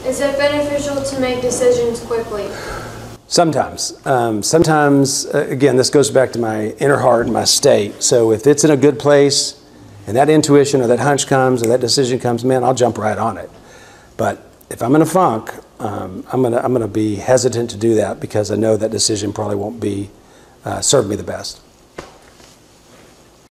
Is it beneficial to make decisions quickly? Sometimes. Sometimes, again, this goes back to my inner heart and my state. So if it's in a good place and that intuition or that hunch comes or that decision comes, man, I'll jump right on it. But if I'm in a funk, I'm gonna be hesitant to do that because I know that decision probably won't be serve me the best.